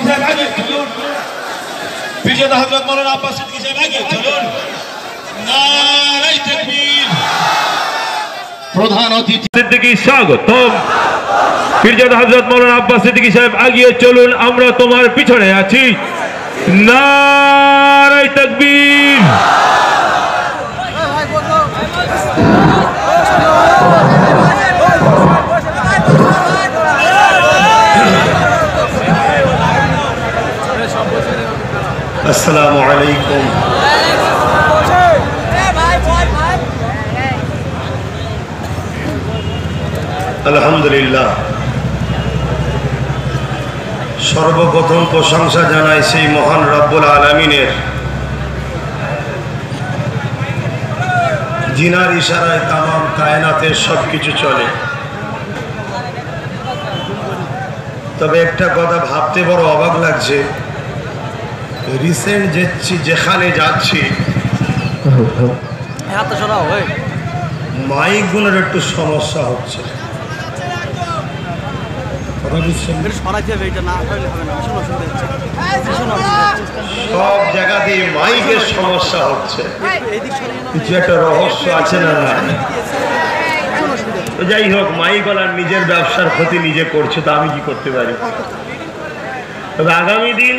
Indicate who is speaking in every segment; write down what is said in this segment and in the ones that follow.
Speaker 1: সাহেব আগে চলুন। পীরজাদা হযরত মাওলানা আব্বাস সিদ্দিকী সাহেব আগে চলুন। নারায়ে তাকবীর। প্রধান অতিথি
Speaker 2: সিদ্দিকী স্বাগতম। পীরজাদা হযরত মাওলানা আব্বাস সিদ্দিকী সাহেব আগিয়ে চলুন, আমরা তোমার পিছনে আছি। নারায়ে তাকবীর।
Speaker 3: আসসালামু আলাইকুম। আলহামদুলিল্লাহ, সর্বপ্রথম প্রশংসা জানাই সেই মহান রব্বুল আলামিনের, জিনার ইশারায় তামাম কায়নাতের সব কিছু চলে। তবে একটা কথা ভাবতে বড় অবাক লাগছে, রিসেন্ট যেখানে যাচ্ছি মাইক গুলোর একটু সমস্যা হচ্ছে। সব জায়গাতেই মাইকের সমস্যা হচ্ছে, কিছু একটা রহস্য আছে না? না, যাই হোক, মাইকওয়ালার নিজের ব্যবসার ক্ষতি নিজে করছে, তা আমি কি করতে পারি। তবে আগামী দিন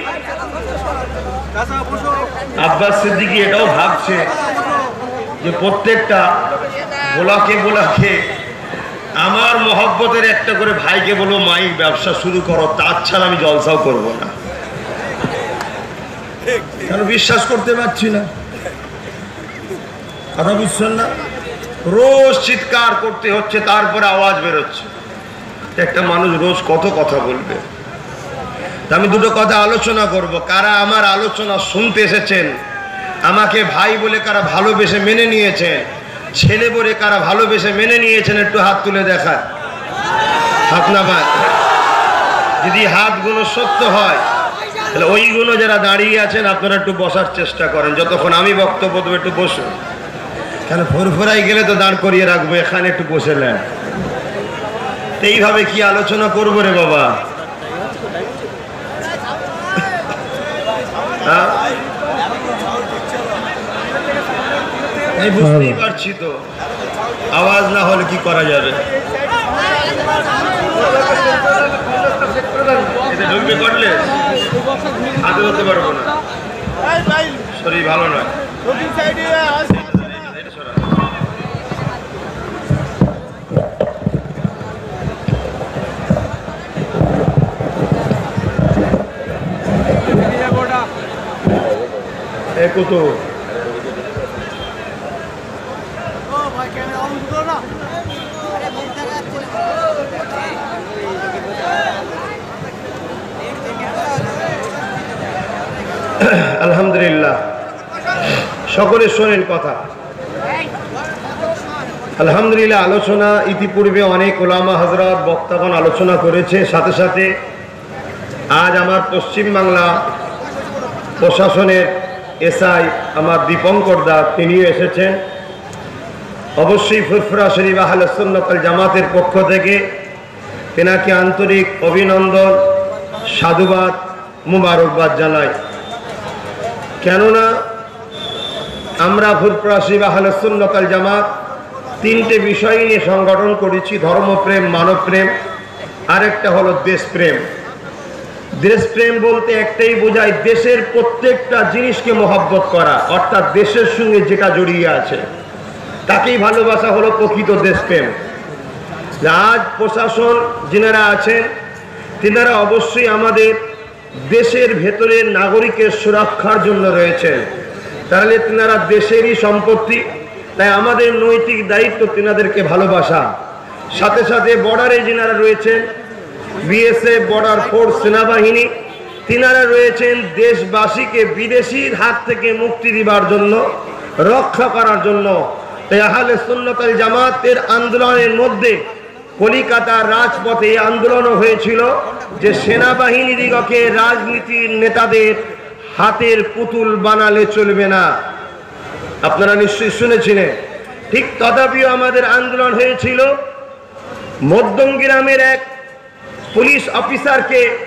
Speaker 3: আব্বাস সিদ্দিকী এটাও ভাবছে যে প্রত্যেকটা বোলাকে আমার মহব্বতের একটা করে ভাইকে বলো মাইক ব্যবসা শুরু করো, তার ছাড়া আমি জলসাও করবো না। কেন বিশ্বাস করতে পারছি না, কথা বুঝছেন না? রোজ চিৎকার করতে হচ্ছে, তারপরে আওয়াজ বেরোচ্ছে। একটা মানুষ রোজ কত কথা বলবে? আমি দুটো কথা আলোচনা করব। কারা আমার আলোচনা শুনতে এসেছেন, আমাকে ভাই বলে কারা ভালোবেসে মেনে নিয়েছেন, ছেলে বলে কারা ভালোবেসে মেনে নিয়েছেন, একটু হাত তুলে দেখান। হাত না ভাই, যদি হাতগুলো সত্য হয় তাহলে ওইগুলো যারা দাঁড়িয়ে আছেন আপনারা একটু বসার চেষ্টা করেন, যতক্ষণ আমি বক্তব্য দেবো একটু বসুন। কেন ফুরফুরাই গেলে তো দাঁড় করিয়ে রাখবো, এখানে একটু বসে নেন। এইভাবে কি আলোচনা করবো রে বাবা? বুঝতেই পারছি তো, আওয়াজ না হলে কি করা যাবে? ঢুকবে করলে হাতে ধরতে পারবো না, শরীর ভালো নয়। কত আলহামদুলিল্লাহ, সকলে শোনেন কথা। আলহামদুলিল্লাহ, আলোচনা ইতিপূর্বে অনেক ওলামা হযরত বক্তাগণ আলোচনা করেছে। সাথে সাথে আজ আমার পশ্চিমবাংলা প্রশাসনের এসআই আমার দীপঙ্কর দা, তিনিও এসেছেন। অবশ্যই ফুরফুরা শরীফ আহলে সুন্নাত ওয়াল জামাতের পক্ষ থেকে তেনাকে আন্তরিক অভিনন্দন, সাধুবাদ, মুবারকবাদ জানাই। কেননা আমরা ফুরফুরা শরীফ আহলে সুন্নাত ওয়াল জামাত তিনটে বিষয় নিয়ে সংগঠন করেছি: ধর্মপ্রেম, মানবপ্রেম, আরেকটা হলো দেশপ্রেম। দেশপ্রেম বলতে একটাই বোঝায় দেশের প্রত্যেকটা জিনিসকে মহব্বত করা, অর্থাৎ দেশের সঙ্গে যেটা জড়িয়ে আছে তাকেই ভালোবাসা হলো প্রকৃত দেশপ্রেম। আজ প্রশাসন যিনারা আছেন তিনারা অবশ্যই আমাদের দেশের ভেতরের নাগরিকের সুরক্ষার জন্য রয়েছেন, তাহলে তিনারা দেশেরই সম্পত্তি। তাই আমাদের নৈতিক দায়িত্ব তিনাদেরকে ভালোবাসা। সাথে সাথে বর্ডারে যিনারা রয়েছেন, বিএসএফ, বর্ডার ফোর্স, সেনাবাহিনী, তিনারা রয়েছেন দেশবাসীকে বিদেশির হাত থেকে মুক্তি দিবার জন্য, রক্ষা করার জন্য। তাই আহলে সুন্নাত ওয়াল জামাতের আন্দোলনের মধ্যে কলিকাতার রাজপথে এই আন্দোলনও হয়েছিল যে সেনাবাহিনী দিগকে রাজনীতির নেতাদের হাতের পুতুল বানালে চলবে না। আপনারা নিশ্চয়ই শুনেছিলেন। ঠিক তথাপিও আমাদের আন্দোলন হয়েছিল মধ্যম গ্রামের এক পুলিশ অফিসারকে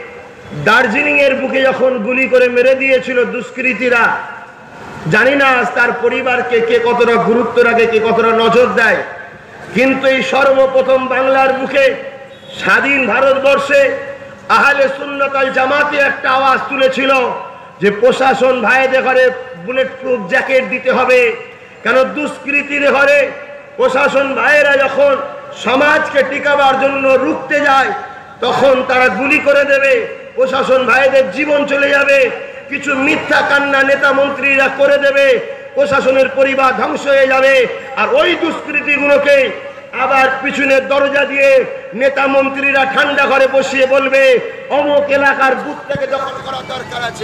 Speaker 3: দার্জিলিং এর বুকে যখন গুলি করে মেরে দিয়েছিল দুষ্কৃতীরা, জানি না তার পরিবারকে কে কতটা গুরুত্ব রাখে, কে কতটা নজর দেয়, কিন্তু এই সর্বপ্রথম বাংলার বুকে স্বাধীন ভারতবর্ষে আহলে সুন্নাত ওয়াল জামাতে একটা আওয়াজ তুলেছিল যে প্রশাসন ভাইদের ঘরে বুলেট প্রুফ জ্যাকেট দিতে হবে। কেন দুষ্কৃতীর ঘরে প্রশাসন ভাইয়েরা যখন সমাজকে টিকাবার জন্য রুখতে যায় তখন তারা গুলি করে দেবে, প্রশাসন ভাইদের জীবন চলে যাবে, কিছু মিথ্যা কান্না নেতা মন্ত্রীরা করে দেবে, প্রশাসনের পরিবার ধ্বংস হয়ে যাবে। আর ওই দুষ্কৃতীগুলোকে আবার পিছনের দরজা দিয়ে নেতা মন্ত্রীরা ঠান্ডা ঘরে বসিয়ে বলবে অমুক এলাকার বুথটাকে দখল করা দরকার আছে।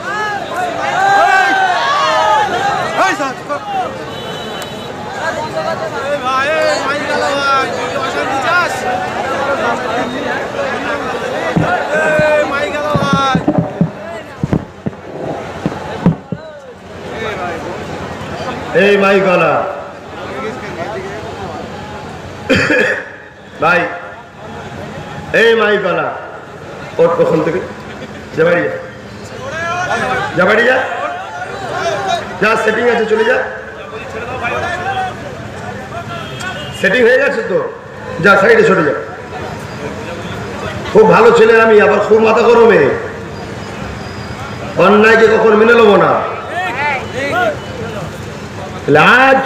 Speaker 3: এই মাই গলা ভাই, এই মাই গলা ওর কখন থেকে যা বাড়ি যা, যা বাড়ি যা, যা সেটিং আছে চলে যা, সেটিং হয়ে গেছে তো, যা সাইডে সরে যা। খুব ভালো ছেলে আমি, আবার খুব মাথা গরমে, অন্যায়কে কখন মেনে নেবো না। আজ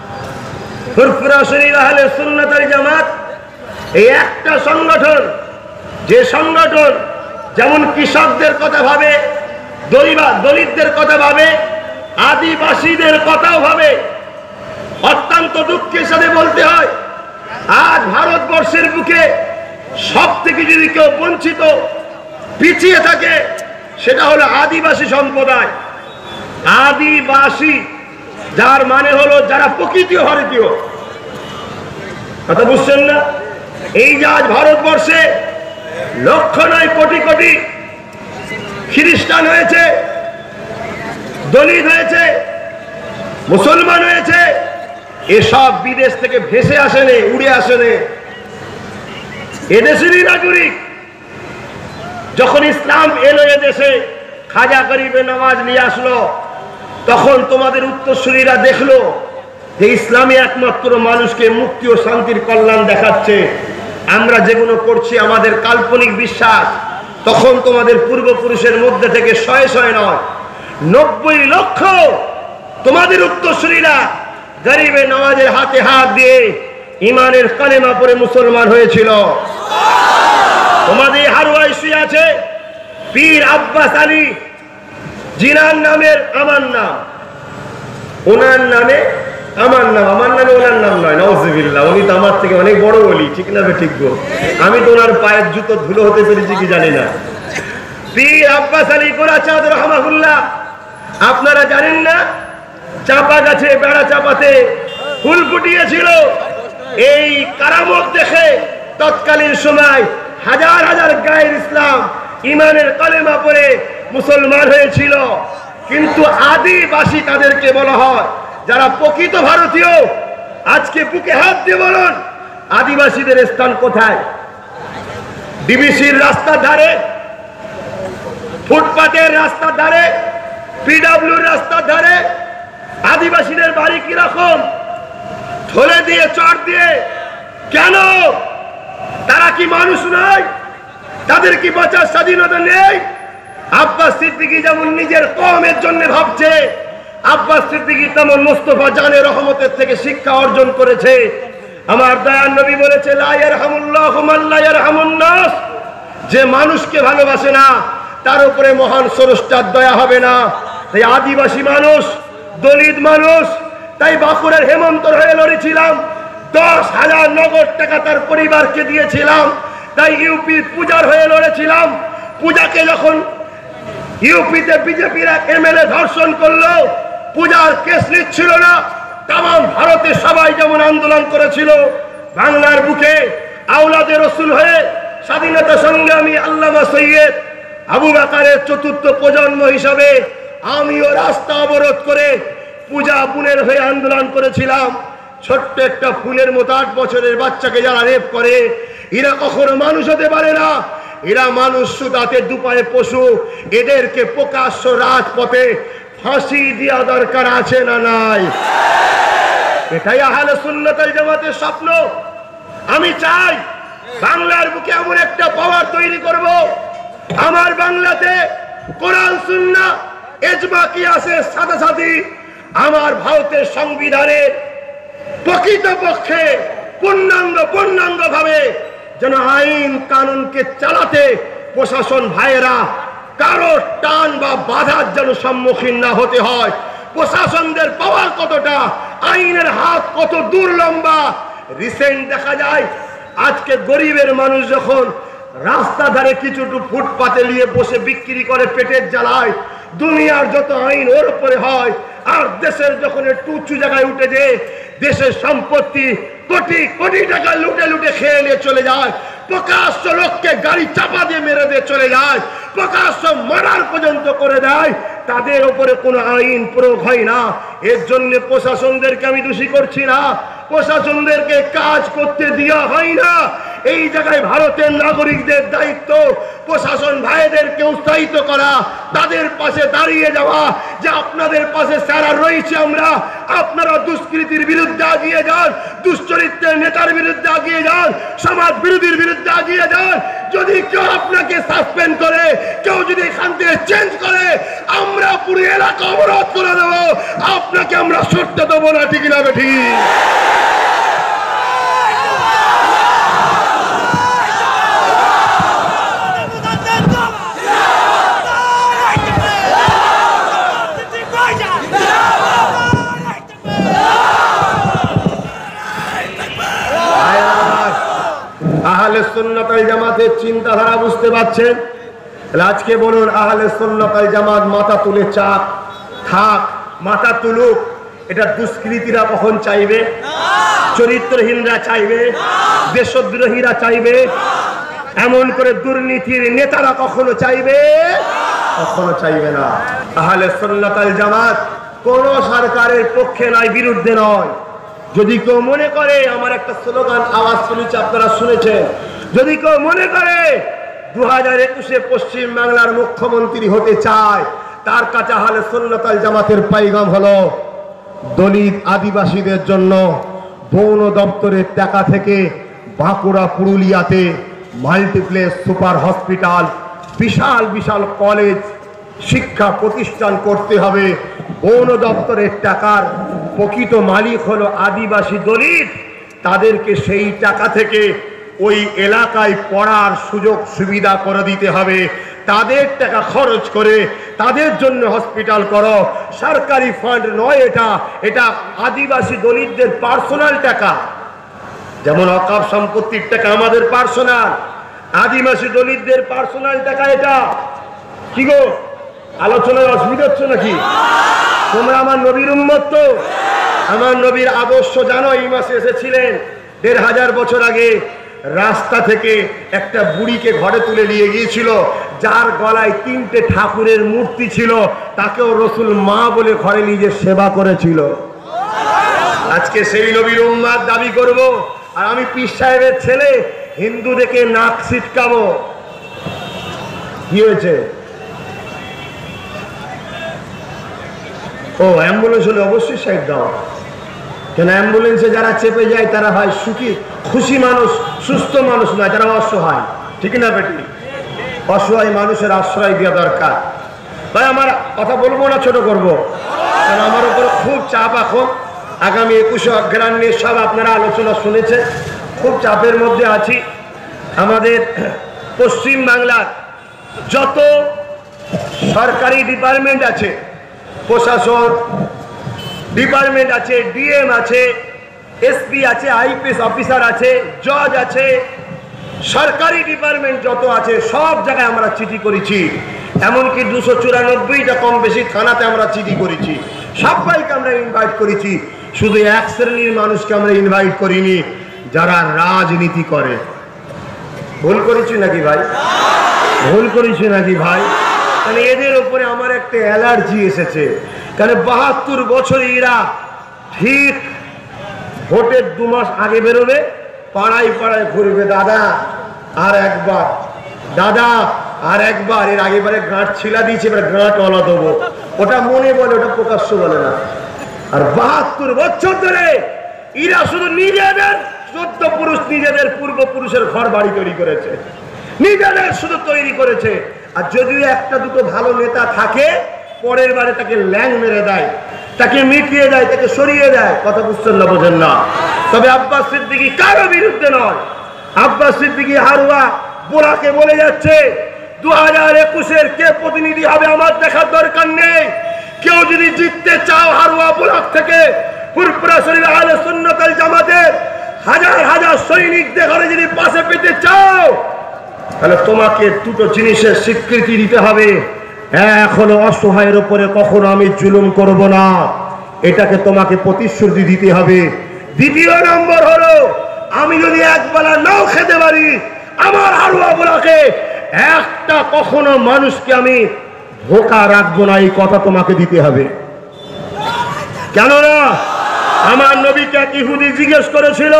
Speaker 3: ফুরফুরা শরীফ আহলে সুন্নাত ওয়াল জামাত এই একটা সংগঠন, যে সংগঠন যেমন কৃষকদের কথা ভাবে, দলিতদের কথা ভাবে, আদিবাসীদের কথাও ভাবে। অত্যন্ত দুঃখের সাথে বলতে হয় আজ ভারতবর্ষের বুকে সব থেকে যদি কেউ বঞ্চিত পিছিয়ে থাকে সেটা হলো আদিবাসী সম্প্রদায়। আদিবাসী যার মানে হলো যারা প্রকৃত ভারতীয়, কথা বুঝছেন না? এই যে আজ ভারতবর্ষে লক্ষ নয় কোটি কোটি খ্রিস্টান হয়েছে, দলিত হয়েছে, মুসলমান হয়েছে, এসব বিদেশ থেকে ভেসে আসেনি, উড়ে আসেনি, এদেশেরই নাগরিক। যখন ইসলাম এলো এদেশে, খাজা গরিবে নামাজ নিয়ে আসলো, তখন তোমাদের উত্তরসূরিরা দেখলো যে ইসলামী একমাত্র মানুষকে মুক্তি ও শান্তির কল্যাণ দেখাচ্ছে। আমরা যেগুলো করছি আমাদের কাল্পনিক বিশ্বাস, তখন তোমাদের পূর্বপুরুষের মধ্যে থেকে শয়ে শয়ে নয় 90 লক্ষ তোমাদের উত্তরসূরিরা গরিবে নামাজের হাতে হাত দিয়ে ইমানের কালেমা পড়ে মুসলমান হয়েছিল। তোমাদের হারুয়ায় শুয়ে আছে পীর আব্বাস আলী জিনার নামের আমার নাম, ওনার নামে আমার নাম, আমার নামে ওনার নাম নয়, নাউজুবিল্লাহ। উনি তো আমার থেকে অনেক বড় বলি, ঠিক না ঠিক গো? আমি তো ওনার পায়ের জুতো ধুলো হতে পেরেছি কি জানি না। পীর আব্বাস আলী গোরাচাঁদ রহমাহুল্লাহ, আপনারা জানেন না চাপা গাছে বেড়া চাপাতে ফুল ফুটিয়েছিল। এই কারামত দেখে তৎকালীন সময় হাজার হাজার গায়ের ইসলাম ইমানের কালেমা পড়ে মুসলমান হয়েছিল। কিন্তু আদিবাসী তাদেরকে বলা হয়, যারা প্রকৃত ভারতীয়। আজকে বুকে হাত দিয়ে বলুন আদিবাসীদের স্থান কোথায়? ডিবিসির রাস্তার ধারে, ফুটপাতের রাস্তার ধারে, পিডব্লিউর রাস্তার ধারে আদিবাসীদের বাড়ি কিরকম? থলে দিয়ে, চট দিয়ে। কেন? তারা কি মানুষ নয়? তাদের কি বাঁচার স্বাধীনতা নেই? আব্বাস সিদ্দিকী যেমন নিজের কওমের জন্য ভাবছে, আব্বাস সিদ্দিকী তেমন মুস্তাফা জানের রহমতের থেকে শিক্ষা অর্জন করেছে। আমার দয়ার নবী বলেছে লা ইয়ারহামুল্লাহু মান লা ইয়ারহামুন নাস, যে মানুষকে ভালোবাসে না তার উপরে মহান স্রষ্টার দয়া হবে না। তাই আদিবাসী মানুষ, দলিত মানুষ, তাই বাঁকুড়ার হেমন্তর হয়ে লড়েছিলাম, 10,000 নগদ টাকা তার পরিবারকে দিয়েছিলাম। তাই ইউপির পূজার হয়ে লড়েছিলাম। পূজাকে যখন ইউপিতে বিজেপিরা এমএলএ ধর্ষণ করলো, পূজার কেস নিচ্ছিল না। তাম ভারতে সবাই যেমন আন্দোলন করেছিল, বাংলার বুকে আওলাদে রসুল হয়ে স্বাধীনতা সংগ্রামী আল্লামা সৈয়দ আবু বকরের চতুর্থ প্রজন্ম হিসাবে আমিও রাস্তা অবরোধ করে পূজা বোনের হয়ে আন্দোলন করেছিলাম। ছোট্ট একটা ফুলের মতো 8 বছরের বাচ্চাকে যারা রেপ করে, এরা কখনো মানুষ হতে পারে না। এরা মানুষ সুদাতে দুপায়ে পশু, এদেরকে প্রকাশ্য রাজপথে ফাঁসি দেওয়া দরকার আছে না নাই? এটাই আহলে সুন্নাত ওয়াল জামাতের স্বপ্ন। আমি চাই বাংলার বুকে এমন একটা পাওয়ার তৈরি করব, আমার বাংলাতে কোরআন সুন্নাহ ইজমা কিয়াসের সাথে সাথে আমার ভারতের সংবিধানের প্রকৃতপক্ষে পূর্ণাঙ্গ ভাবে যেন আইন কানুনকে চালাতে প্রশাসন ভাইয়েরা কারো টান বা বাধার যেন সম্মুখীন না হতে হয়। প্রশাসনদের পাওয়ার কতটা, আইনের হাত কত দূর লম্বা। রিসেন্ট দেখা যায় আজকে গরিবের মানুষ যখন রাস্তা ধারে কিছুটু ফুটপাতে নিয়ে বসে বিক্রি করে পেটের জ্বালায়, দুনিয়ার যত আইন ওর উপরে হয়, আর দেশের যখন একটু উঁচু জায়গায় উঠে যে দেশের সম্পত্তি কোটি কোটি টাকা লুটে লুটে খেয়ে নিয়ে চলে যায়, প্রকাশ্য লোককে গাড়ি চাপা দিয়ে মেরে দিয়ে চলে যায়, প্রকাশ্য মারার পর্যন্ত করে দেয়, তাদের উপরে কোনো আইন প্রয়োগ হয় না। এর জন্য প্রশাসনদেরকে আমি দোষী করছি না, প্রশাসনদেরকে কাজ করতে দেওয়া হয় না। এই জায়গায় ভারতের নাগরিকদের দায়িত্ব প্রশাসন ভাইদেরকে উৎসাহিত করা, তাদের পাশে দাঁড়িয়ে যাওয়া যে আপনাদের পাশে সারা রয়েছে আমরা, আপনারা দুষ্কৃতির বিরুদ্ধে এগিয়ে যান, দুশ্চরিত্রের নেতার বিরুদ্ধে এগিয়ে যান, সমাজ বিরোধীর বিরুদ্ধে এগিয়ে যান। যদি কেউ আপনাকে সাসপেন্ড করে, কেউ যদি এখান থেকে চেঞ্জ করে, আমরা পুরো এলাকা অবরোধ করে দেবো, আপনাকে আমরা সরতে দেবো না। ঠিক না বেঠি? আহলে সুন্নাত ওয়াল জামাতের চিন্তাধারা বুঝতে পারছেন? আজকে বলুন আহলে সুন্নাত ওয়াল জামাত মাথা তুলে চাপ থাক, মাথা তুলুক। এটা দুষ্কৃতীরা কখন চাইবে? চরিত্রহীনরা চাইবে? দেশদ্রোহীরা চাইবে? এমন করে দুর্নীতির নেতারা কখনো চাইবে? কখনো চাইবে না। আহলে সুন্নাত ওয়াল জামাত কোন সরকারের পক্ষে নয়, বিরুদ্ধে নয়। যদি কেউ মনে করে, আমার একটা স্লোগান আওয়াজ শুনেছি, আপনারা শুনেছেন, যদি কেউ মনে করে 2021-এ পশ্চিম বাংলার মুখ্যমন্ত্রী হতে চায়, তার কাছে আহলে সুন্নাত ওয়াল জামাতের পাইগাম হলো দলিত আদিবাসীদের জন্য বন দপ্তরের টাকা থেকে বাঁকুড়া পুরুলিয়াতে মাল্টিপ্লেক্স সুপার হসপিটাল, বিশাল বিশাল কলেজ, শিক্ষা প্রতিষ্ঠান করতে হবে। বন দপ্তরের টাকার প্রকৃত মালিক হলো আদিবাসী দলিত, তাদেরকে সেই টাকা থেকে ওই এলাকায় পড়ার সুযোগ সুবিধা করে দিতে হবে। তাদের টাকা খরচ করে তাদের জন্য হসপিটাল করো, সরকারি ফান্ড নয় এটা, এটা আদিবাসী দলিতদের পার্সোনাল টাকা। যেমন অকাপ সম্পত্তির টাকা আমাদের পার্সোনাল, আদিবাসী দলিতদের পার্সোনাল টাকা এটা। কি গো, আলোচনায় অসুবিধা হচ্ছে নাকি? তোমরা আমার নবীর উম্মত তো, আমার নবীর আদর্শ জানো। এই মাসে এসেছিলেন 1500 বছর আগে, রাস্তা থেকে একটা বুড়িকে ঘরে তুলে নিয়ে গিয়েছিল, যার গলায় 3টে ঠাকুরের মূর্তি ছিল, তাকেও রসুল মা বলে ঘরে নিয়ে সেবা করেছিল। আজকে সেই নবীর উম্মত দাবি করব, আর আমি পীর সাহেবের ছেলে, হিন্দু দেখে নাক ছিটকাবো। কি হয়েছে? ও অ্যাম্বুলেন্স হলে অবশ্যই সাইড দাও। কেন অ্যাম্বুলেন্সে যারা চেপে যায় তারা হয় সুখী খুশি মানুষ, সুস্থ মানুষ নয়, তারা অসহায়। ঠিক না বেটি? অসহায় মানুষের আশ্রয় দেওয়া দরকার। তাই আমার কথা বলবো না, ছোট করবো, কারণ আমার উপর খুব চাপ এখন। আগামী 21শে অগ্রহায়ণ নিয়ে সব আপনারা আলোচনা শুনেছেন, খুব চাপের মধ্যে আছি। আমাদের পশ্চিম বাংলার যত সরকারি ডিপার্টমেন্ট আছে, প্রশাসন ডিপার্টমেন্ট আছে, ডিএম আছে, এসপি আছে, আইপিএস অফিসার আছে, জজ আছে, সরকারি ডিপার্টমেন্ট যত আছে সব জায়গায় আমরা চিঠি করেছি। এমনকি 294টা কম বেশি থানাতে আমরা চিঠি করেছি। সবাইকে আমরা ইনভাইট করেছি, শুধু এক শ্রেণীর মানুষকে আমরা ইনভাইট করিনি, যারা রাজনীতি করে। ভুল করেছি নাকি ভাই? ভুল করেছি নাকি ভাই? তাহলে এদের উপরে আমার একটা অ্যালার্জি এসেছে। কারণ 72 বছর এরা ঠিক ভোটের 2 মাস আগে বেরোবে, পাড়ায় পাড়ায় ঘুরবে, দাদা আর একবার দাদা আর একবার, এর আগেবারে গাঁট ছিলা দিয়েছে, এবার গাঁট অলা দেবো। ওটা মনে বলে, ওটা প্রকাশ্য বলে না। আর 72 বছর ধরে এরা শুধু নিজেদের 14 পুরুষ, নিজেদের পূর্বপুরুষের ঘর বাড়ি তৈরি করেছে, নিজেদের শুধু তৈরি করেছে। আর যদিও একটা দুটো ভালো নেতা থাকে, পরের বারে তাকে ল্যাং মেরে দেয়, তাকে মিটিয়ে দেয়, তাকে সরিয়ে দেয়। কথা বুঝছেন না, বোঝেন না? তবে আব্বাস সিদ্দিকী কারো বিরুদ্ধে নয়। আব্বাস সিদ্দিকী হারুয়া বোলাকে বলে যাচ্ছে 2021-এর কে প্রতিনিধি হবে আমার দেখার দরকার নেই। কেউ যদি জিততে চাও হারুয়া বোলাক থেকে, ফুরফুরা শরীফ আহলে সুন্নাত ওয়াল জামাতের হাজার হাজার সৈনিকদের ঘরে যদি পাশে পেতে চাও, তাহলে তোমাকে দুটো জিনিসের স্বীকৃতি দিতে হবে। এক হলো অসহায়ের উপরে কখনো আমি জুলুম করব না, এটাকে তোমাকে প্রতিশ্রুতি দিতে হবে। দ্বিতীয় নম্বর হলো আমি যদি একবেলা নাও খেতে পারি, আমার হারুয়া বোলাকে একটা কখনো মানুষকে আমি ধোঁকা রাখবো না, এই কথা তোমাকে দিতে হবে। কেননা আমার নবীকে এক ইহুদি জিজ্ঞেস করেছিল,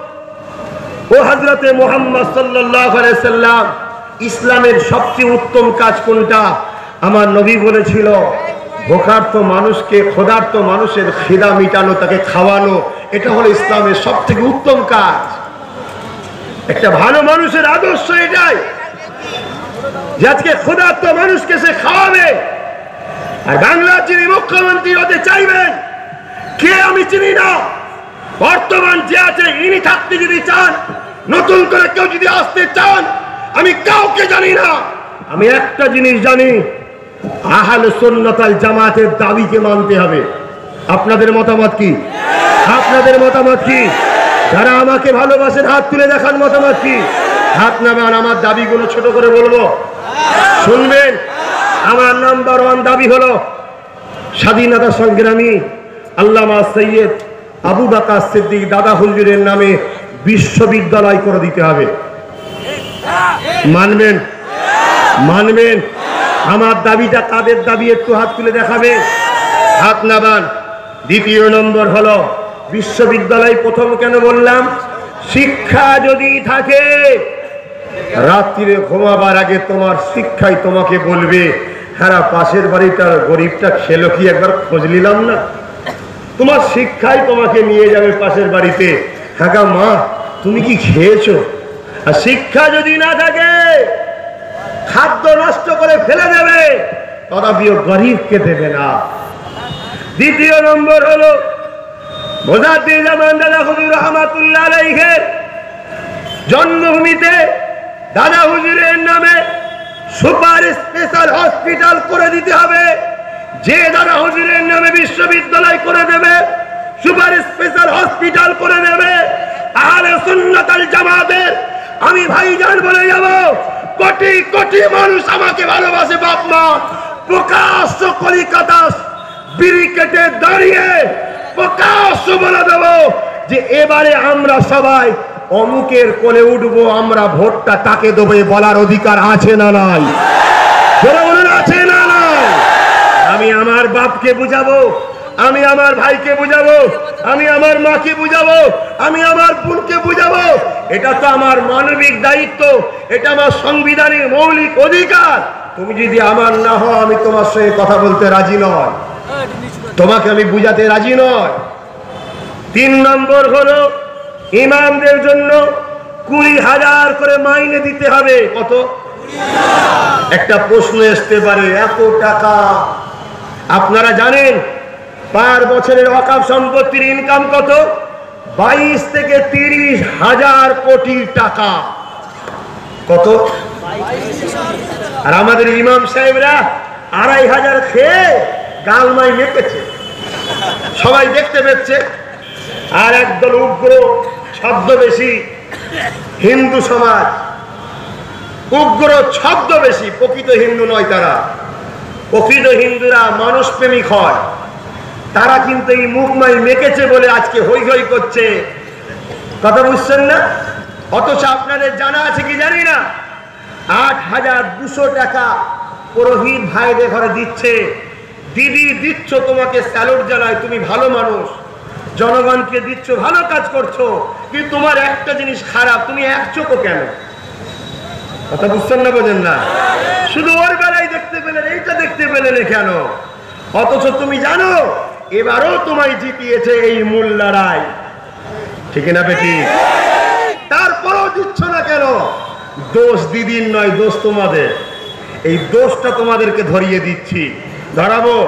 Speaker 3: ও হযরতে মুহাম্মদ সাল্লাল্লাহু আলাইহি সাল্লাম, ইসলামের সবচেয়ে উত্তম কাজ কোনটা? আমার নবী বলেছিল, ভোকার্ত মানুষকে, ক্ষুধার্ত মানুষের খিদা মিটানো, তাকে খাওয়ানো, এটা হলো ইসলামের সবথেকে উত্তম কাজ। একটা ভালো মানুষের আদর্শ এটাই, যে আজকে ক্ষুধার্ত মানুষকে সে খাওয়াবে। আর বাংলার যিনি মুখ্যমন্ত্রী হতে চাইবেন, কে আমি চিনি না, বর্তমান যে আছে ইনি থাকতে যদি চান, নতুন করে কেউ যদি আসতে চান, আমি কাউকে জানি না। আমি একটা জিনিস জানি, আহলে সুন্নাত ওয়াল জামাতের দাবিকে মানতে হবে। আপনাদের মতামত কি? আপনাদের মতামত কি? যারা আমাকে ভালোবাসেন হাত তুলে দেখান, মতামত কি? হাত নামান। আমার দাবিগুলো ছোট করে বলবো, শুনবেন। আমার নাম্বার 1 দাবি হলো স্বাধীনতা সংগ্রামী আল্লামা সৈয়দ আবু বকর সিদ্দিক দাদা হুজুরের নামে বিশ্ববিদ্যালয় করে দিতে হবে। মানবেন? মানবেন? আমার দাবিটা কাদের দাবি একটু হাত তুলে দেখাবে, হাত নামান। দ্বিতীয় নম্বর হলো বিশ্ববিদ্যালয়। প্রথম কেন বললাম? শিক্ষা যদি থাকে, রাত্রিরে ঘুমাবার আগে তোমার শিক্ষাই তোমাকে বলবে, হ্যাঁ পাশের বাড়িটার গরিবটা খেলো কি, একবার খোঁজ নিলাম না। তোমার শিক্ষাই তোমাকে নিয়ে যাবে পাশের বাড়িতে, হ্যাঁ মা তুমি কি খেয়েছো। আর শিক্ষা যদি না থাকে, খাদ্য নষ্ট করে ফেলে দেবে, তথাপিও গরিবকে দেবে না। দ্বিতীয় নম্বর হলো মুজাদ্দিদ জামান দাদা হুজুর রহমাতুল্লাহ আলাইহির জন্মভূমিতে দাদা হুজুরের নামে সুপার স্পেশাল হসপিটাল করে দিতে হবে। যে দাদা হুজুরের নামে বিশ্ববিদ্যালয় করে দেবে, সুপার স্পেশাল হসপিটাল করে দেবে, আহলে সুন্নাত ওয়াল জামাতের আমি ভাইজান বলে যাব, কোটি কোটি মানুষ আমাকে ভালোবাসে বাপ মা, প্রকাশ্য কলিকাতা ব্যারিকেডে দাঁড়িয়ে প্রকাশ্য বলে দেব যে এবারে আমরা সবাই অমুকের কোলে উঠবো, আমরা ভোটটা তাকে দেবো, বলার অধিকার আছে না নাই? আছে না নাই? আমি আমার বাপকে বুঝাবো, আমি আমার ভাইকে বুঝাবো, আমি আমার মাকে বুঝাবো, আমি আমার বোনকে বুঝাবো। এটা তো আমার মানবিক দায়িত্ব, এটা আমার সংবিধানের মৌলিক অধিকার। তুমি যদি আমার না হও, আমি তোমার সঙ্গে কথা বলতে রাজি নয়, তোমাকে আমি বুঝাতে রাজি নয়। 3 নম্বর হলো ইমামদের জন্য 20,000 করে মাইনে দিতে হবে। কত? একটা প্রশ্ন আসতে পারে, এত টাকা? আপনারা জানেন পার বছরের ওয়াকফ সম্পত্তির ইনকাম কত? 22 থেকে 30,000 কোটি টাকা। কত? আর আমাদের ইমাম সাহেবরা 2,500 খেয়ে গালমাই মেতেছে, সবাই দেখতে পেচ্ছে। আর একদল উগ্র ছদ্মবেশী হিন্দু সমাজ, উগ্র ছদ্মবেশী, প্রকৃত হিন্দু নয় তারা। প্রকৃত হিন্দুরা মানুষ প্রেমিক হয়, তারা কিন্তু এই মুখমাই মেকেছে বলে আজকে হই হই করছে। কথা বুঝছেন না? অথচ আপনাদের জানা আছে কি জানি না, 8,200 টাকা পুরোহিত ভাইদের ঘরে দিচ্ছে। দিদি দিচ্ছ, তোমাকে স্যালুট জানায়, তুমি ভালো মানুষ, জনগণকে দিচ্ছ, ভালো কাজ করছো। কিন্তু তোমার একটা জিনিস খারাপ, তুমি এক চোখও কেন? কথা বুঝছেন না, বোঝেন না? শুধু ওর বেলায় দেখতে পেলেন, এইটা দেখতে পেলেন কেন? অথচ তুমি জানো এবারও তোমায় জিতিয়েছে এই মূল লড়াই, ঠিক না বেটি? তারপরও দিচ্ছ না কেন? দোষ দিদির নয়, দোষ তোমাদের। এই দোষটা তোমাদেরকে ধরিয়ে দিচ্ছি। ধরাবো?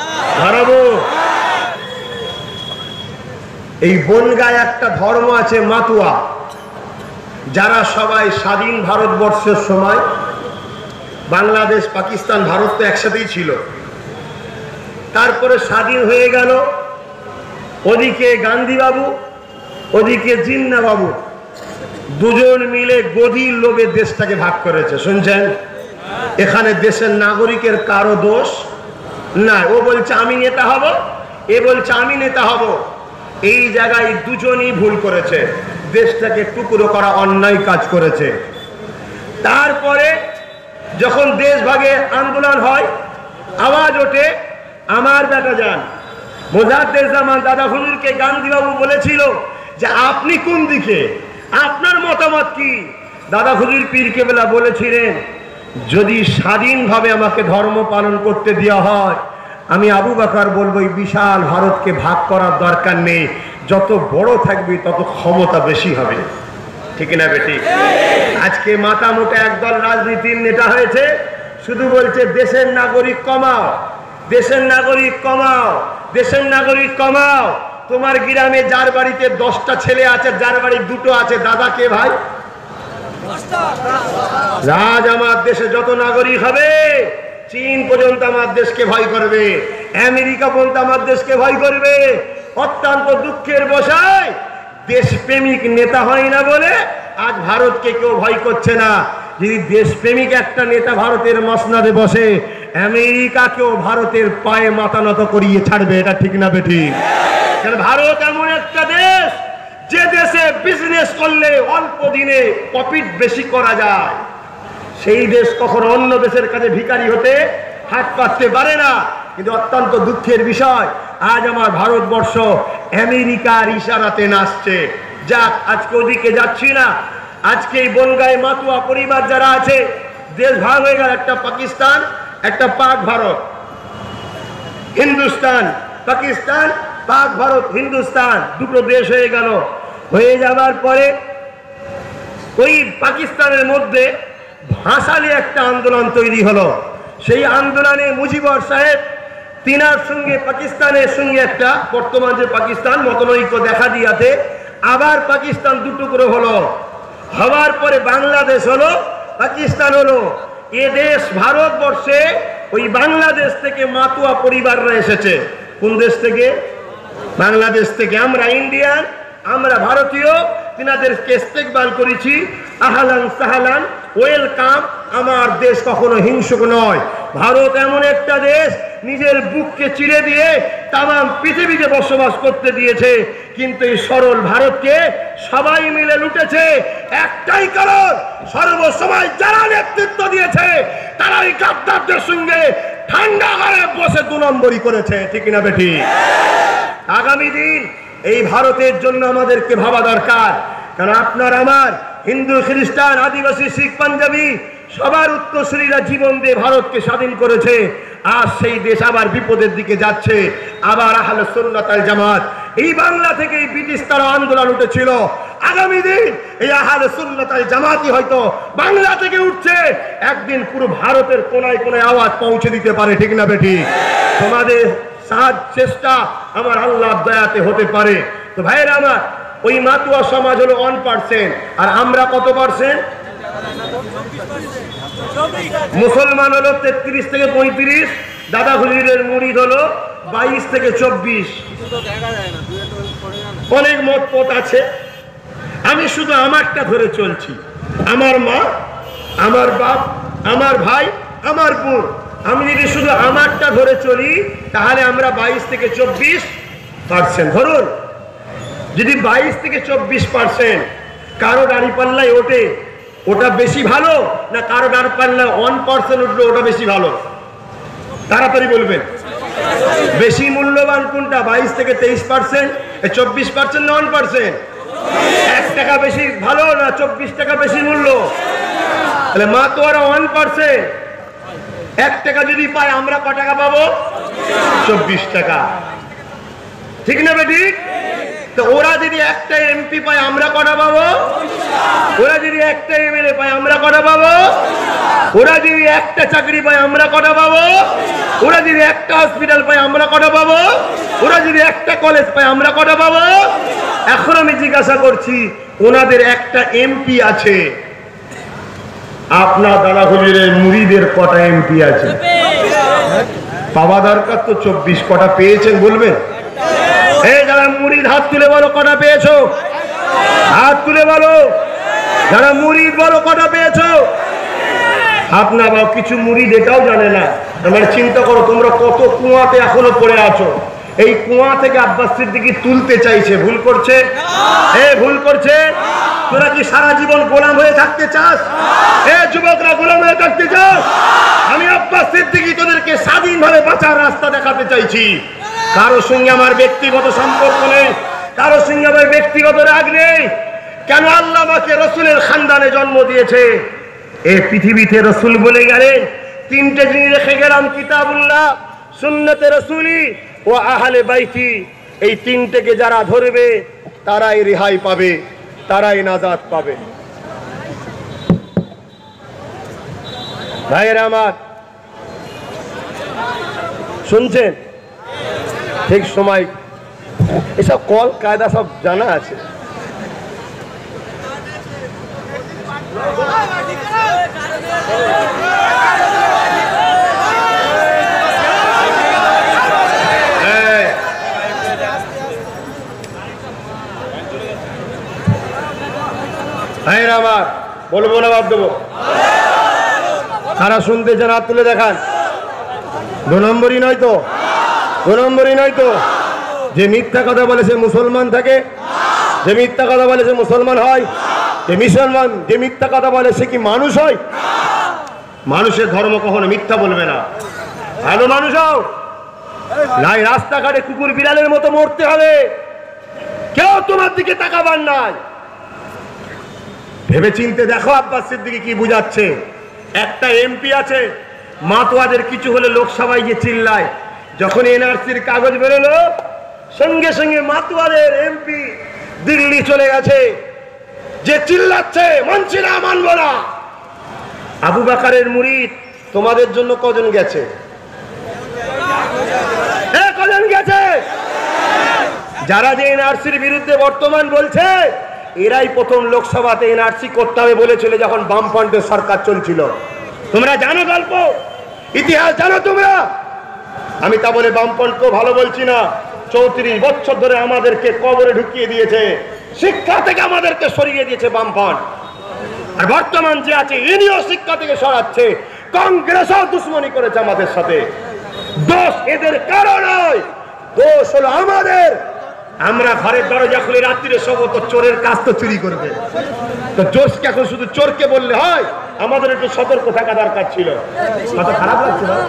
Speaker 3: এই বনগায় একটা ধর্ম আছে মাতুয়া, যারা সবাই স্বাধীন ভারতবর্ষের সময়, বাংলাদেশ পাকিস্তান ভারত তো একসাথেই ছিল, তারপরে স্বাধীন হয়ে গেল, ওদিকে গান্ধী বাবু, ওদিকে জিন্না বাবু, দুজন মিলে গদির লোভে দেশটাকে ভাগ করেছে। শুনছেন? এখানে দেশের নাগরিকের কারো দোষ না। ও বলছে আমি নেতা হব, এ বলছে আমি নেতা হব। এই জায়গায় দুজনই ভুল করেছে, দেশটাকে টুকরো করা অন্যায় কাজ করেছে। তারপরে যখন দেশ ভাগে আন্দোলন হয়, আওয়াজ ওঠে, আমার বেটা যান মোজাদ্দেদ জামান দাদা হুজুরকে গান্ধীবাবু বলেছিল যে আপনি কোন দিকে, আপনার মতামত কি? দাদা হুজুর পীর কেবলা বলেছিলেন যদি স্বাধীনভাবে আমাকে ধর্ম পালন করতে দেওয়া হয়, আমি আবু বকর বলবো এই বিশাল ভারতকে ভাগ করার দরকার নেই, যত বড় থাকবে তত ক্ষমতা বেশি হবে, ঠিক না বেটি? আজকে মাথা মোটা একদল রাজনীতির নেতা হয়েছে, শুধু বলছে দেশের নাগরিক কমাও, দেশের নাগরিক কমাও, দেশের নাগরিক কমাও। তোমার গ্রামে যার বাড়িতে 10টা ছেলে আছে, যার বাড়ি 2টো আছে, দাদা কে ভাই? রাজ আমার দেশে যত নাগরিক হবে, চীন পর্যন্ত আমার দেশকে ভয় করবে, আমেরিকা পর্যন্ত আমার দেশকে ভয় করবে। অত্যন্ত দুঃখের বশায় দেশপ্রেমিক নেতা হয় না বলে আজ ভারতকে কেউ ভয় করছে না। যদি দেশপ্রেমিক একটা নেতা ভারতের মসনদে বসে, আমেরিকাকেও ভারতের পায়ে মাথা নত করিয়ে ছাড়বে, এটা ঠিক না বেটি? কারণ ভারত এমন একটা দেশ যে দেশে বিজনেস করলে অল্প দিনে প্রফিট বেশি করা যায়, সেই দেশ কখনো অন্য দেশের কাছে ভিখারি হতে হাত পাততে পারে না। কিন্তু অত্যন্ত দুঃখের বিষয়, আজ আমার ভারতবর্ষ আমেরিকার ইশারাতে নাচছে। যাক, আজকে ওদিকে যাচ্ছি না। আজকে এই বনগাঁয় মাতুয়া পরিবার যারা আছে, দেশ ভাগ হয়ে গেল, একটা পাকিস্তান, একটা পাক ভারত, হিন্দুস্তান, পাকিস্তান, পাক ভারত, হিন্দুস্তান, দুটো দেশ হয়ে গেল। হয়ে যাবার পরে ওই পাকিস্তানের মধ্যে ভাষালি একটা আন্দোলন তৈরি হলো। সেই আন্দোলনে মুজিবুর সাহেব তিনার সঙ্গে পাকিস্তানের সঙ্গে একটা, বর্তমান যে পাকিস্তান, মতনৈক্য দেখা দিয়াতে আবার পাকিস্তান দুটুকরো হলো। হওয়ার পরে বাংলাদেশ হলো, পাকিস্তান হলো। এ দেশ ভারতবর্ষে ওই বাংলাদেশ থেকে মাতুয়া পরিবাররা এসেছে। কোন দেশ থেকে? বাংলাদেশ থেকে। আমরা ইন্ডিয়ান, আমরা ভারতীয়, তিনাদেরকে ইস্তেকবাল করেছি, আহলান সাহলান, ওয়েলকাম। আমার দেশ কখনো হিংসুক নয়। ভারত এমন একটা দেশ নিজের বুককে চিরে দিয়ে তামাম পৃথিবীতে বসবাস করতে দিয়েছে, কিন্তু এই সরল ভারতকে সবাই মিলে লুটেছে। একটাই কারণ, সর্বসময় যারা নেতৃত্ব দিয়েছে তারাই গাদ্দারদের সঙ্গে ঠান্ডা ঘরে বসে 2 নম্বরই করেছে, ঠিক না বেটি? আগামী দিন এই ভারতের জন্য আমাদেরকে ভাবা দরকার। কারণ আপনার আমার হিন্দু, খ্রিস্টান, আদিবাসী, শিখ, পাঞ্জাবি সবার উত্তরসূরিরা জীবন দিয়ে ভারতকে স্বাধীন করেছে। আজ সেই দেশ আবার বিপদের দিকে যাচ্ছে। আবার আহলে সুন্নাত ওয়াল জামাত, এই বাংলা থেকে এই ব্রিটিশ তারা আন্দোলন উঠেছিল, আগামী দিন এই আহলে সুন্নাত ওয়াল জামাতই হয়তো বাংলা থেকে উঠছে, একদিন পুরো ভারতের কোনায় কোনায় আওয়াজ পৌঁছে দিতে পারে, ঠিক না বেটি? তোমাদের সাহায্য চেষ্টা আমার আল্লাহর দয়াতে হতে পারে। তো ভাইরা আমার, ওই মাতুয়া সমাজ হলো 1%, আর আমরা কত পার্সেন্ট? মুসলমান হলো 33 থেকে 35, দাদা হুজুরের মুরিদ হলো 22 থেকে 24। অনেক মত আছে। আমি শুধু আমারটা ধরে চলছি। আমার মা, আমার বাপ, আমার ভাই, আমার বোন, আমি যদি শুধু আমারটা ধরে চলি তাহলে আমরা 22 থেকে 24%। ধরুন যদি 22 থেকে 24% কারো দাঁড়িপাল্লায় ওঠে, ওটা বেশি ভালো না কারো দাঁড়িপাল্লায় 1% উঠলো ওটা বেশি ভালো? তাড়াতাড়ি বলবেন। বেশি মূল্যবান কোনটা? 22 থেকে 23%, 24% না 1%? 1 টাকা বেশি ভালো না 24 টাকা বেশি মূল্য? তাহলে মাতোয়ারা 1%, 1 টাকা যদি পায় আমরা ক টাকা পাবো? 24 টাকা। ঠিক না ঠিক? তো ওরা যদি একটা এমপি পায় আমরা কটা পাবো? ওরা যদি একটা এমএলএ পায় আমরা কটা পাবো? ওরা যদি একটা চাকরি পায় আমরা কটা পাবো? ওরা যদি একটা হসপিটাল পায় আমরা কটা পাবো? ওরা যদি একটা কলেজ পায় আমরা কটা পাবো? এখন আমি জিজ্ঞাসা করছি, ওনাদের একটা এমপি আছে, আপনার দাদা হুজুরের মুরিদের কটা এমপি আছে? পাওয়া দরকার তো 24, কটা পেয়েছেন বলবেন? এই যারা মুরিদ হাত তুলে বলো কটা পেয়েছো? হাত তুলে বলো যারা মুরিদ, বলো কটা পেয়েছো? আপনার বাবা কিছু মুরিদ এটাও জানে না। মানে চিন্তা করো তোমরা কত কুয়াতে এখনো পড়ে আছো। এই কুয়া থেকে আব্বাস সিদ্দিকী তুলতে চাইছে, ভুল করছে? ভুল করছে। তোরা কি সারা জীবন গোলাম হয়ে থাকতে চাস? যুবকরা গোলাম হয়ে থাকতে চাস? আমি আব্বাস সিদ্দিকী তোদেরকে স্বাধীনভাবে বাঁচার রাস্তা দেখাতে চাইছি। কারো সঙ্গে আমার ব্যক্তিগত সম্পর্ক নেই, কারো সঙ্গে আমার ব্যক্তিগত রাগ নেই। কেন? আল্লাহ আমাকে রসুলের খানদানে জন্ম দিয়েছে। এই পৃথিবীতে রসুল বলে গেলেন 3টে জিনিস রেখে গেলাম, কিতাবুল্লাহ, সুন্নতে রসুলি ও আহলে বাইতি। এই 3টেকে যারা ধরবে তারাই রেহাই পাবে, তারাই নাজাত পাবে। ভাইয়েরা আমার, শুনছেন? ঠিক সময় এসব কল কায়দা সব জানা আছে। আমার বলবো না, বাদ দেবো? তারা শুনতে চান হাত তুলে দেখান। 2 নম্বরই নয় তো? 2 নম্বরই নয় তো? যে মিথ্যা কথা বলে সে মুসলমান থাকে? যে মিথ্যা কথা বলে সে মুসলমান হয়? যে মিথ্যা কথা বলে সে কি মানুষ হয়? মানুষের ধর্ম কখনো মিথ্যা বলবে না। ভালো মানুষ হও, নাই রাস্তাঘাটে কুকুর বিড়ালের মতো মরতে হবে। কেউ তোমার দিকে তাকাবার নাই। ভেবে চিনতে দেখো আব্বাস সিদ্দিকী কি বুঝাচ্ছে। একটা এমপি আছে, মাতোয়াদের কিছু হলে লোকসভায় গিয়ে চিল্লায়। যখন এনআরসির কাগজ বেরোলো সঙ্গে সঙ্গে মাতোয়াদের এমপি দিল্লি চলে গেছে, যে চিল্লাচ্ছে মানছি না, মানবো না। আবু বকরের মুরিদ তোমাদের জন্য কজন গেছে? কজন গেছে? যারা যে এনআরসির বিরুদ্ধে বর্তমান বলছে, এরাই প্রথম লোকসভাতে এনআরসি করতে হবে বলেছিল যখন বামফ্রন্টের সরকার চলছিল। তোমরা জানো গল্প, ইতিহাস জানো তোমরা। আমি তা বলে বামফ্রন্টকেও ভালো বলছি না। 34 বছর ধরে আমাদেরকে কবরে ঢুকিয়ে দিয়েছে, শিক্ষা থেকে আমাদেরকে সরিয়ে দিয়েছে বামফ্রন্ট। আর বর্তমান যে আছে ইনিও শিক্ষা থেকে সরাচ্ছে। কংগ্রেসও দুশ্মনী করেছে আমাদের সাথে। দোষ এদের কারণ নয়, দোষ হলো আমাদের। আমরা ঘরের দরজা খুলে রাত্রিরে সব তো চোরের কাজ তো চুরি করবে। তো জোশকে এখন শুধু চোরকে বললে হয়? আমাদের একটু সতর্ক থাকা দরকার ছিল। কত খারাপ লাগছে না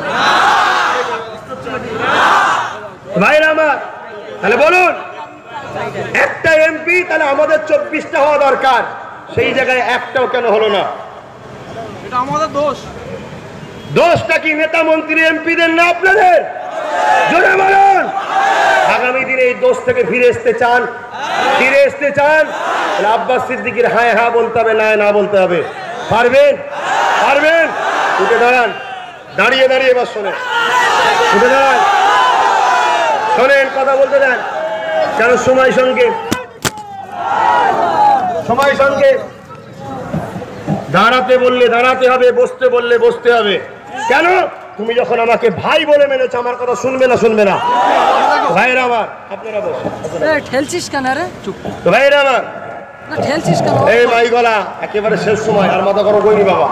Speaker 3: ভাইরা আমার? তাহলে বলুন, একটা এমপি তাহলে আমাদের 24টা হওয়া দরকার, সেই জায়গায় একটাও কেন হলো না?
Speaker 4: এটা আমাদের দোষ।
Speaker 3: দোষটা কি নেতা মন্ত্রী এমপিদের না আপনাদের? জোরে বলুন। আগামী দিনে এই দোষ থেকে ফিরে আসতে চান? ফিরে আসতে চান? আব্বাস সিদ্দিকীর হ্যাঁ হ্যাঁ বলতে হবে, না না বলতে হবে। পারবেন? পারবেন? উঠে দাঁড়ান। দাঁড়িয়ে দাঁড়িয়ে এবার শোনেন, উঠে দাঁড়ান, শোনেন, কথা বলতে দেন। কেন? সময় সঙ্গে, সময় সঙ্গে। দাঁড়াতে বললে দাঁড়াতে হবে, বসতে বললে বসতে হবে। কেন? তুমি যখন আমাকে ভাই বলে মেনেছো, আমার কথা শুনবে না? শুনবে না? ভাইরা আমার, আপনারা বসুন।
Speaker 4: ঠেলছিস কেন রে? চুপ।
Speaker 3: ভাইরা আমার,
Speaker 4: ঠেলছিস কেন?
Speaker 3: এই মাই গলা একেবারে শেষ সময়, আর মাথা করো কইনি বাবা।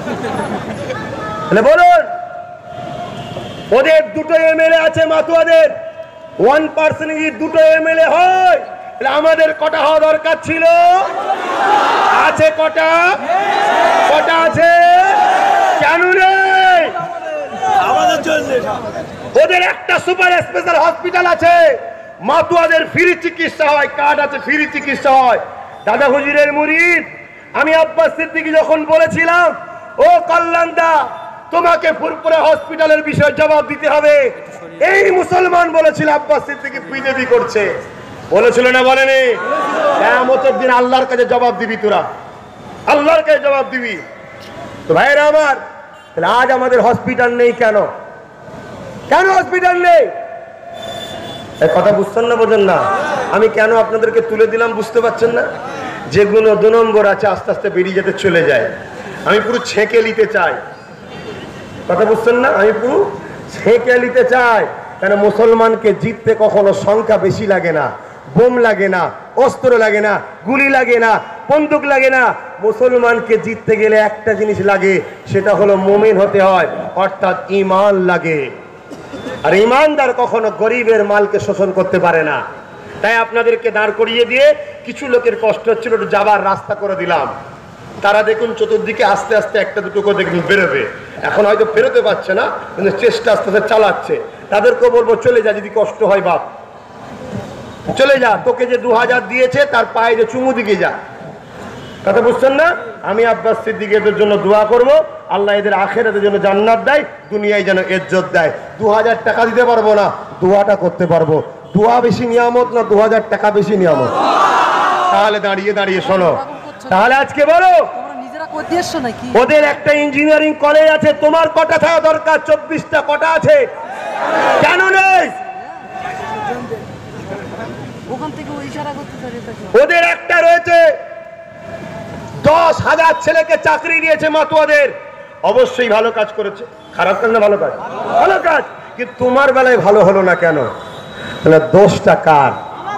Speaker 3: তাহলে বলুন, ওদের 2টো এমএলএ আছে, মাতুয়াদের 1% যদি 2টো এমএলএ হয়, তাহলে আমাদের কটা হওয়া দরকার ছিল? আছে কটা? কটা আছে? কেন নেই?
Speaker 1: আমাদের জন্য।
Speaker 3: ওদের একটা সুপার স্পেশাল হসপিটাল আছে, মাতুয়াদের ফ্রি চিকিৎসা হয়, কার্ড আছে, ফ্রি চিকিৎসা হয়। দাদা হুজুরের মুরিদ আমি আব্বাস সিদ্দিকী যখন বলেছিলাম ও কল্যাণদা, তোমাকে ফুরপুরা হসপিটালের বিষয়ে জবাব দিতে হবে। এই মুসলমান বলেছিল আব্বাস সিদ্দিকী বিজেপি করছে, বলেছিল না বলেনি? কিয়ামতের দিন আল্লাহর কাছে জবাব দিবি, তোরা আল্লাহর কাছে জবাব দিবি। তো ভাইরা আমার, তাহলে আজ আমাদের হসপিটাল নেই কেন? কেন হসপিটাল নেই? কথা বুঝছেন না, বোঝেন না? আমি কেন আপনাদেরকে তুলে দিলাম বুঝতে পারছেন না? যেগুলো 2 নম্বর আছে আস্তে আস্তে বেরিয়ে যেতে চলে যায়। আমি পুরো ছেঁকে নিতে চাই, কথা বুঝছেন না? আমি পুরো ছেঁকে নিতে চাই। কেন মুসলমানকে জিততে কখনো সংখ্যা বেশি লাগে না, বোম লাগে না, অস্ত্র লাগে না, গুলি লাগে না, বন্দুক লাগে না। মুসলমানকে জিততে গেলে একটা জিনিস লাগে, সেটা হলো মুমিন হতে হয়, অর্থাৎ ঈমান লাগে। আর ঈমানদার কখনো গরিবের মালকে শোষণ করতে পারে না। তাই আপনাদেরকে দাঁড় করিয়ে দিয়ে কিছু লোকের কষ্ট হচ্ছিল, একটু যাবার রাস্তা করে দিলাম। তারা দেখুন চতুর্দিকে আস্তে আস্তে একটা দুটো করে দেখুন বেরোবে। এখন হয়তো বেরোতে পারছে না, কিন্তু চেষ্টা আস্তে আস্তে চালাচ্ছে। তাদেরকেও বলবো চলে যা, যদি কষ্ট হয় বাপ চলে যা, তোকে যে 2000 দিয়েছে তার পায়ে যে চুমু দিকে যা। কথা বুঝছেন না? আমি আব্বাস সিদ্দিকী এদের জন্য দোয়া করব, আল্লাহ এদের আখিরাতের জন্য জান্নাত দেয়, দুনিয়ায় যেন ইজ্জত দেয়। 2000 টাকা দিতে পারবো না, দোয়াটা করতে পারবো। দোয়া বেশি নিয়ামত না 2000 টাকা বেশি নিয়ামত? তাহলে দাঁড়িয়ে দাঁড়িয়ে শোনো, তাহলে আজকে বলো
Speaker 4: তোমরা নিজেরা করতে এসছো নাকি?
Speaker 3: ওদের একটা ইঞ্জিনিয়ারিং কলেজ আছে, তোমার কটা থাকা দরকার? 24টা। কটা আছে? কেন নেই?
Speaker 4: ওখান থেকে ওই ইশারা করতে পারে তাকে।
Speaker 3: ওদের একটা রয়েছে, 10,000 ছেলেকে চাকরি দিয়েছে মাতুয়াদের। অবশ্যই ভালো কাজ করেছে, খারাপ কাজ না ভালো কাজ? ভালো কাজ। কিন্তু তোমার বেলায় ভালো হলো না কেন? তাহলে দোষটা কার?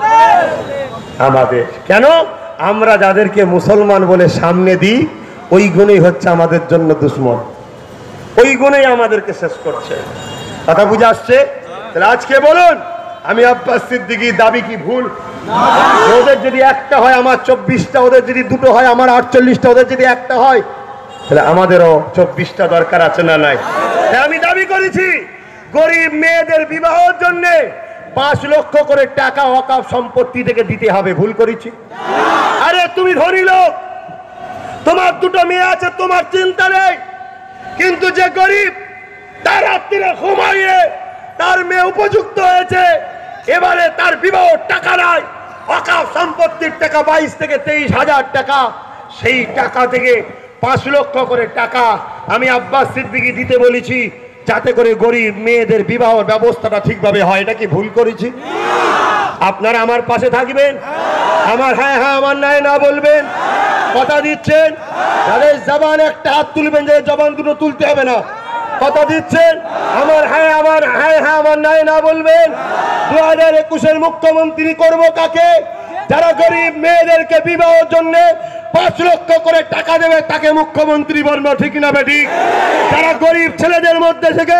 Speaker 3: আমাদের। কেন? আমরা যাদেরকে মুসলমান বলে সামনে দিই, ওই গুণই হচ্ছে আমাদের জন্য দুশ্মন, ওই গুণেই আমাদেরকে শেষ করছে। কথা বুঝে আসছে? তাহলে আজকে বলুন, আমি আব্বাস সিদ্দিকী দাবি কি ভুল? ওদের যদি একটা হয় আমার 24টা, ওদের যদি দুটো হয় আমার 48টা, ওদের যদি একটা হয় তাহলে আমাদেরও 24টা দরকার আছে না নাই? আমি দাবি করেছি গরিব মেয়েদের বিবাহের জন্য 5 লক্ষ করে টাকা ওয়াকফ সম্পত্তি থেকে দিতে হবে। ভুল করেছি? আরে তুমি ধনী লোক, তোমার 2টো মেয়ে আছে, তোমার চিন্তা নেই। কিন্তু যে গরিব, তার রাত্রিরে ঘুমাইয়ে তার মেয়ে উপযুক্ত হয়েছে, এবারে তার বিবাহ টাকা নাই, ওয়াকফ সম্পত্তির টাকা 22 থেকে 23,000 টাকা, সেই টাকা থেকে 5 লক্ষ করে টাকা আমি আব্বাস সিদ্দিকী দিতে বলেছি, যাতে করে গরিব মেয়েদের বিবাহ ব্যবস্থাটা ঠিকভাবে হয়। এটা কি ভুল করেছি? আপনারা আমার পাশে থাকবেন, আমার হ্যাঁ হ্যাঁ আমার নাই না বলবেন, কথা দিচ্ছেন? যাদের জবান একটা হাত তুলবেন, যে জবান দুটো তুলতে হবে না, কথা দিচ্ছেন? আমার হ্যাঁ আমার নাই না বলবেন। 2021-এর মুখ্যমন্ত্রী করব কাকে? যারা গরিব মেয়েদেরকে বিবাহের জন্য 5 লক্ষ করে টাকা দেবে তাকে মুখ্যমন্ত্রী বলবো, ঠিক না বেঠিক? যারা গরিব ছেলেদের মধ্যে থেকে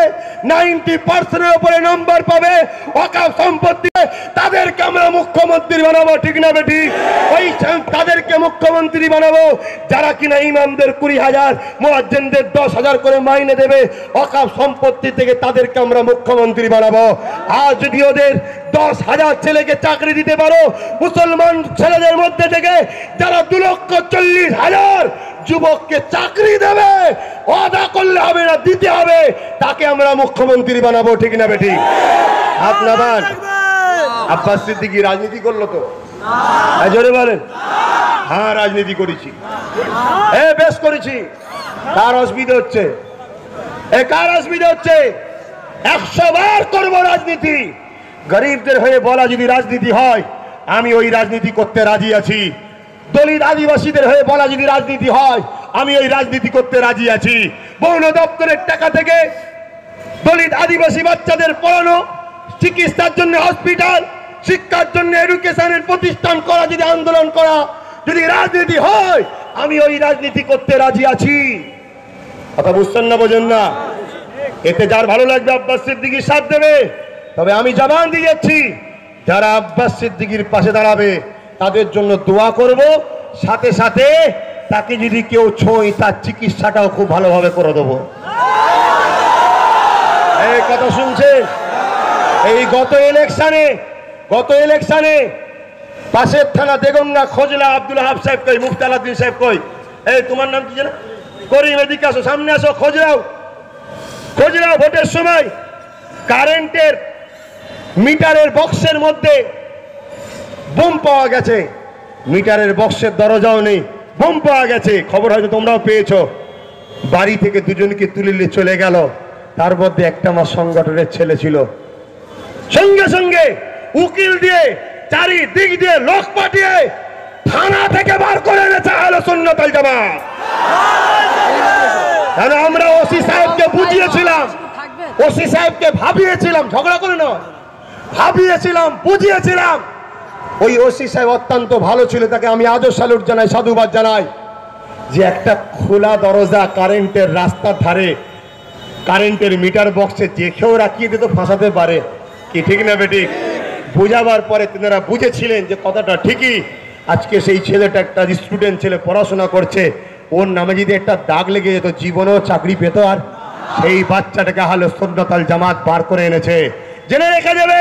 Speaker 3: 90% উপরে নম্বর পাবে ওয়াকফ সম্পত্তি, তাদেরকে আমরা মুখ্যমন্ত্রী বানাবো, ঠিক না বেঠিক? ওই তাদেরকে মুখ্যমন্ত্রী বানাবো যারা কিনা ইমামদের 20,000, মুয়াজ্জিনদের 10,000 করে মাইনে দেবে ওয়াকফ সম্পত্তি থেকে, তাদেরকে আমরা মুখ্যমন্ত্রী বানাবো। আর যদি ওদের 10,000 ছেলেকে চাকরি দিতে পারো, মুসলমান ছেলেদের মধ্যে থেকে যারা 2,40,000 যুবককে চাকরি দেবে, ওয়াদা করলে হবে না, দিতে হবে, তাকে আমরা মুখ্যমন্ত্রী বানাবো, ঠিক না বেঠিক? আপনার আব্বাস সিদ্দিকী রাজনীতি করলো তো? জোরে বলেন। হ্যাঁ রাজনীতি করেছি, বেশ করেছি। কার অসুবিধা হচ্ছে? কার অসুবিধা হচ্ছে? 100 বার করবো রাজনীতি। গরিবদের হয়ে বলা যদি রাজনীতি হয়, আমি ওই রাজনীতি করতে রাজি আছি। দলিত আদিবাসীদের হয়ে বলা যদি রাজনীতি হয়, আমি ওই রাজনীতি করতে রাজি আছি। বন দপ্তরের টাকা থেকে দলিত আদিবাসী বাচ্চাদের পড়ানো, চিকিৎসার জন্য হসপিটাল, শিক্ষার জন্য এডুকেশনের প্রতিষ্ঠান করা, যদি আন্দোলন করা, যদি রাজনীতি হয়, আমি ওই রাজনীতি করতে রাজি আছি। কথা বুঝছেন না, বোঝেন না? এতে যার ভালো লাগবে আব্বাস সিদ্দিকীর সাথ দেবে। তবে আমি জবান দিয়ে যাচ্ছি, যারা আব্বাস সিদ্দিকীর পাশে দাঁড়াবে তাদের জন্য দোয়া করব, সাথে সাথে তাকে যদি কেউ ছোঁয় তার চিকিৎসাটাও খুব ভালোভাবে করে দেবো। এই কথা শুনছেন? এই গত ইলেকশনে পাশের থানা দেগঙ্গা খোঁজলা আব্দুল হাব সাহেব কই, মুফতি আলাউদ্দিন সাহেব কই, এই তোমার নাম কি জানো? করিম এদিকে আসো, সামনে আসো, খোঁজ নাও ভোটের সময় কারেন্টের মিটারের বক্সের মধ্যে বোম পাওয়া গেছে, মিটারের বক্সের দরজাও নেই, বোম পাওয়া গেছে, খবর হয়তো তোমরাও পেয়েছো। বাড়ি থেকে দুজনকে তুলে নিয়ে চলে গেল, তার মধ্যে একটা আমার সংগঠনের ছেলে ছিল, সঙ্গে সঙ্গে উকিল দিয়ে চারিদিক দিয়ে লোক পাঠিয়ে থানা থেকে বার করে এনেছে আহলে সুন্নাত ওয়াল জামাত। কারণ আমরা ওসি সাহেবকে বুঝিয়েছিলাম, ওসি সাহেবকে ভাবিয়েছিলাম, ঝগড়া করে নয়, ভাবিয়েছিলাম, বুঝিয়েছিলাম। ওই ওসি সাহেব অত্যন্ত ভালো ছিল, তাকে আমি আদর স্যালুট জানাই, সাধুবাদ জানাই, যে একটা খোলা দরজা কারেন্টের রাস্তার ধারে কারেন্টের মিটার বক্সে যে কেউ রাখিয়ে দিতে ফাঁসাতে পারে, কি ঠিক না বেঠিক? বুঝাবার পরে তেনারা বুঝেছিলেন যে কথাটা ঠিকই। আজকে সেই ছেলেটা একটা স্টুডেন্ট ছেলে, পড়াশোনা করছে, ওর নামে যদি একটা দাগ লেগে যেত জীবনেও চাকরি পেত, আর সেই বাচ্চাটাকে আহলে সুন্নাত ওয়াল জামাত বার করে এনেছে। জেনে রেখে যাবে,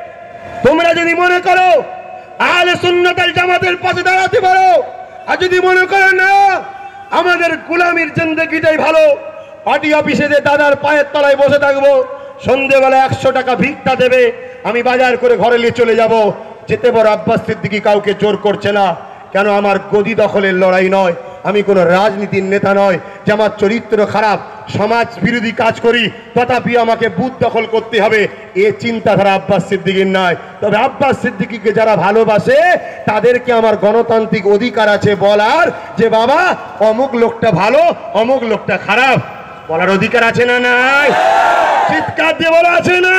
Speaker 3: তোমরা যদি মনে করো আহলে সুন্নাত ওয়াল জামাতের পাশে দাঁড়াতে পারো, আর যদি মনে করো না আমাদের গোলামির জিন্দেগিটাই ভালো, পার্টি অফিসে যে দাদার পায়ের তলায় বসে থাকবো, সন্ধ্যেবেলা 100 টাকা ভিক্ষা দেবে, আমি বাজার করে ঘরে নিয়ে চলে যাব, যেতে বড় আব্বাস সিদ্দিকী কাউকে জোর করছে না। কেন? আমার গদি দখলের লড়াই নয়, আমি কোনো রাজনীতির নেতা নয় যে আমার চরিত্র খারাপ, সমাজ বিরোধী কাজ করি তথাপি আমাকে বুথ দখল করতে হবে, এ চিন্তাধারা আব্বাস সিদ্দিকীর নয়। তবে আব্বাস সিদ্দিকীকে যারা ভালোবাসে তাদেরকে আমার গণতান্ত্রিক অধিকার আছে বলার, যে বাবা অমুক লোকটা ভালো, অমুক লোকটা খারাপ, বলার অধিকার আছে না নাই? চিৎকার দিয়ে বলা আছে না?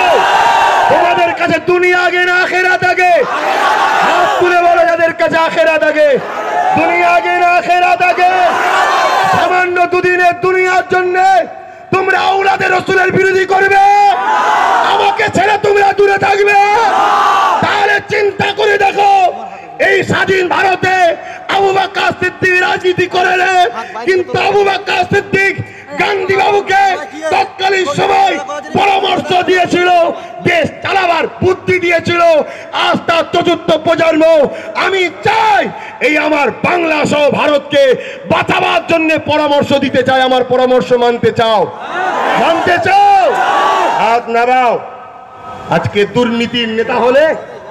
Speaker 3: তোমাদের কাছে দুনিয়া আগে না আখেরাত আগে? হাত তুলে বলো যাদের কাছে আখেরাত আগে। দুনিয়া আগে না আখেরাত আগে? সামান্য দুদিনের দুনিয়ার জন্য তোমরা আওলাদে রাসূলের বিরোধী করবে, আমাকে ছেড়ে তোমরা দূরে থাকবে? তাহলে চিন্তা করে দেখো, এই স্বাধীন ভারতে আবু বকর সিদ্দিক রাজনীতি করেন, কিন্তু আবু বকর সিদ্দিক গান্ধী বাবুকে তৎকালীন সময় পরামর্শ দিয়েছিল, দেশ চালাবার বুদ্ধি দিয়েছিল। আজ তার চতুর্থ প্রজন্ম। আমি চাই এই আমার বাংলা সহ ভারতকে বাঁচাবার জন্য পরামর্শ দিতে চাই। আমার পরামর্শ মানতে চাও? মানতে চাও? হাত নামাও। আজকে দুর্নীতির নেতা হলে